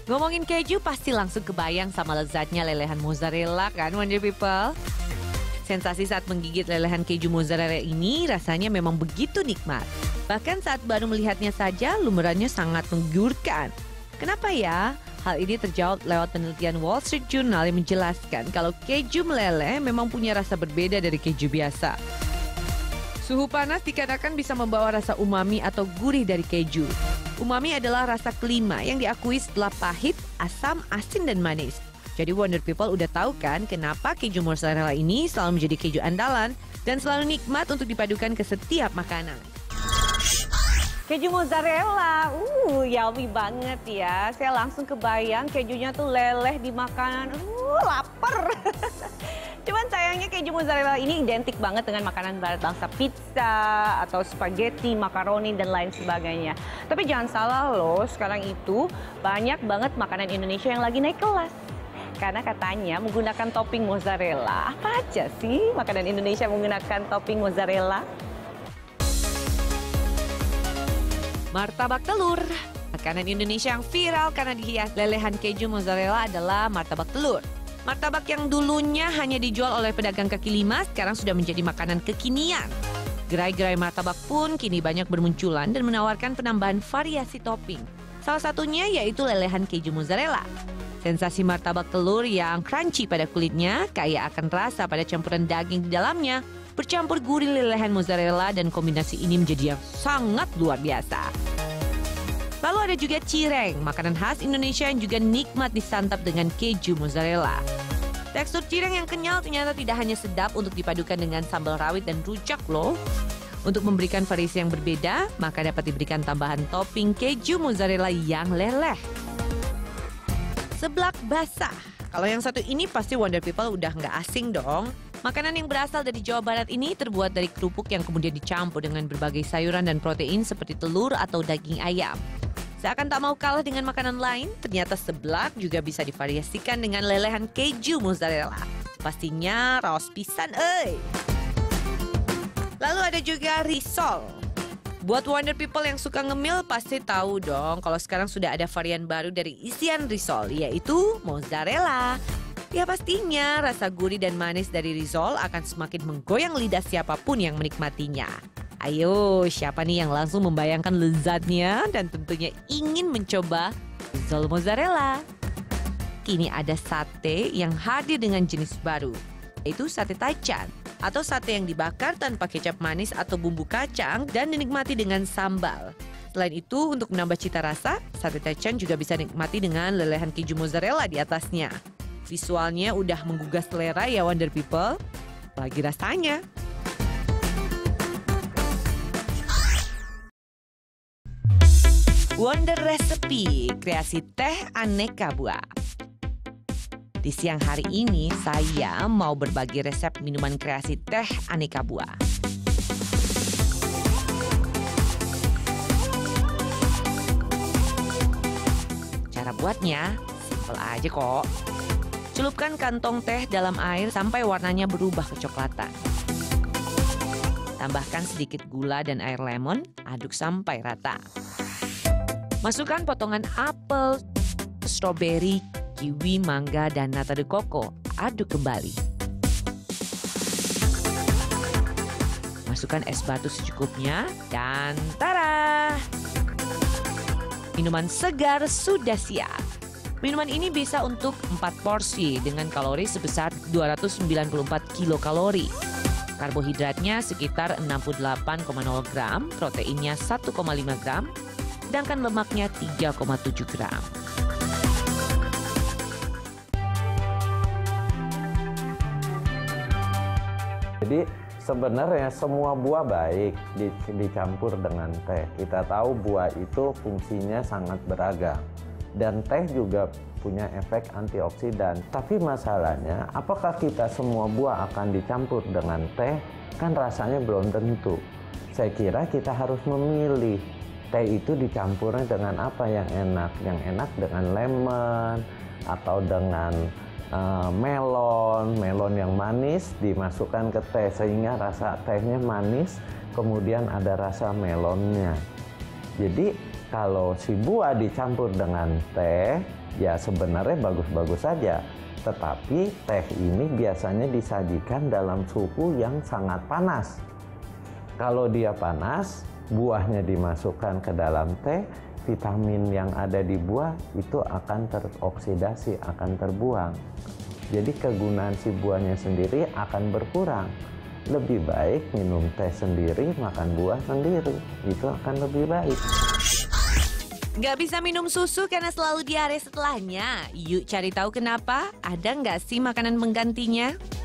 Ngomongin keju pasti langsung kebayang sama lezatnya lelehan mozzarella kan Wonder People? Sensasi saat menggigit lelehan keju mozzarella ini rasanya memang begitu nikmat. Bahkan saat baru melihatnya saja lumurannya sangat menggiurkan. Kenapa ya? Hal ini terjawab lewat penelitian Wall Street Journal yang menjelaskan kalau keju meleleh memang punya rasa berbeda dari keju biasa. Suhu panas dikatakan bisa membawa rasa umami atau gurih dari keju. Umami adalah rasa kelima yang diakui setelah pahit, asam, asin, dan manis. Jadi Wonder People udah tahu kan kenapa keju mozzarella ini selalu menjadi keju andalan dan selalu nikmat untuk dipadukan ke setiap makanan. Keju mozzarella, yummy banget ya. Saya langsung kebayang kejunya tuh leleh di makanan, lapar. Cuman sayangnya keju mozzarella ini identik banget dengan makanan barat bangsa, pizza atau spaghetti, makaroni, dan lain sebagainya. Tapi jangan salah loh, sekarang itu banyak banget makanan Indonesia yang lagi naik kelas. Karena katanya menggunakan topping mozzarella. Apa aja sih makanan Indonesia menggunakan topping mozzarella? Martabak telur. Makanan Indonesia yang viral karena dihias lelehan keju mozzarella adalah martabak telur. Martabak yang dulunya hanya dijual oleh pedagang kaki lima sekarang sudah menjadi makanan kekinian. Gerai-gerai martabak pun kini banyak bermunculan dan menawarkan penambahan variasi topping. Salah satunya yaitu lelehan keju mozzarella. Sensasi martabak telur yang crunchy pada kulitnya, kaya akan rasa pada campuran daging di dalamnya, bercampur gurih lelehan mozzarella dan kombinasi ini menjadi yang sangat luar biasa. Lalu ada juga cireng, makanan khas Indonesia yang juga nikmat disantap dengan keju mozzarella. Tekstur cireng yang kenyal ternyata tidak hanya sedap untuk dipadukan dengan sambal rawit dan rujak loh. Untuk memberikan variasi yang berbeda, maka dapat diberikan tambahan topping keju mozzarella yang leleh. Seblak basah. Kalau yang satu ini pasti Wonder People udah nggak asing dong. Makanan yang berasal dari Jawa Barat ini terbuat dari kerupuk yang kemudian dicampur dengan berbagai sayuran dan protein seperti telur atau daging ayam. Seakan tak mau kalah dengan makanan lain, ternyata seblak juga bisa divariasikan dengan lelehan keju mozzarella. Pastinya raos pisan, Lalu ada juga risol. Buat Wonder People yang suka ngemil pasti tahu dong kalau sekarang sudah ada varian baru dari isian risol, yaitu mozzarella. Ya pastinya rasa gurih dan manis dari risol akan semakin menggoyang lidah siapapun yang menikmatinya. Ayo, siapa nih yang langsung membayangkan lezatnya dan tentunya ingin mencoba risol mozzarella? Kini ada sate yang hadir dengan jenis baru, yaitu sate taichan atau sate yang dibakar tanpa kecap manis atau bumbu kacang dan dinikmati dengan sambal. Selain itu, untuk menambah cita rasa, sate taichan juga bisa dinikmati dengan lelehan keju mozzarella di atasnya. Visualnya udah menggugah selera ya Wonder People. Apalagi rasanya. Wonder Recipe, kreasi teh aneka buah. Di siang hari ini saya mau berbagi resep minuman kreasi teh aneka buah. Cara buatnya simpel aja kok. Celupkan kantong teh dalam air sampai warnanya berubah kecoklatan. Tambahkan sedikit gula dan air lemon, aduk sampai rata. Masukkan potongan apel, stroberi, kiwi, mangga, dan nata de coco. Aduk kembali. Masukkan es batu secukupnya dan tada! Minuman segar sudah siap. Minuman ini bisa untuk 4 porsi dengan kalori sebesar 294 kilokalori. Karbohidratnya sekitar 68,0 gram, proteinnya 1,5 gram, sedangkan lemaknya 3,7 gram. Jadi sebenarnya semua buah baik dicampur dengan teh. Kita tahu buah itu fungsinya sangat beragam. Dan teh juga punya efek antioksidan. Tapi masalahnya, apakah kita semua buah akan dicampur dengan teh? Kan rasanya belum tentu. Saya kira kita harus memilih. Teh itu dicampurnya dengan apa yang enak? Yang enak dengan lemon atau dengan melon yang manis dimasukkan ke teh sehingga rasa tehnya manis, kemudian ada rasa melonnya. Jadi Kalau si buah dicampur dengan teh, ya sebenarnya bagus-bagus saja. Tetapi teh ini biasanya disajikan dalam suhu yang sangat panas. Kalau dia panas, buahnya dimasukkan ke dalam teh, vitamin yang ada di buah itu akan teroksidasi, akan terbuang. Jadi kegunaan si buahnya sendiri akan berkurang. Lebih baik minum teh sendiri, makan buah sendiri. Itu akan lebih baik. Nggak bisa minum susu karena selalu diare setelahnya. Yuk cari tahu kenapa? Ada nggak sih makanan penggantinya?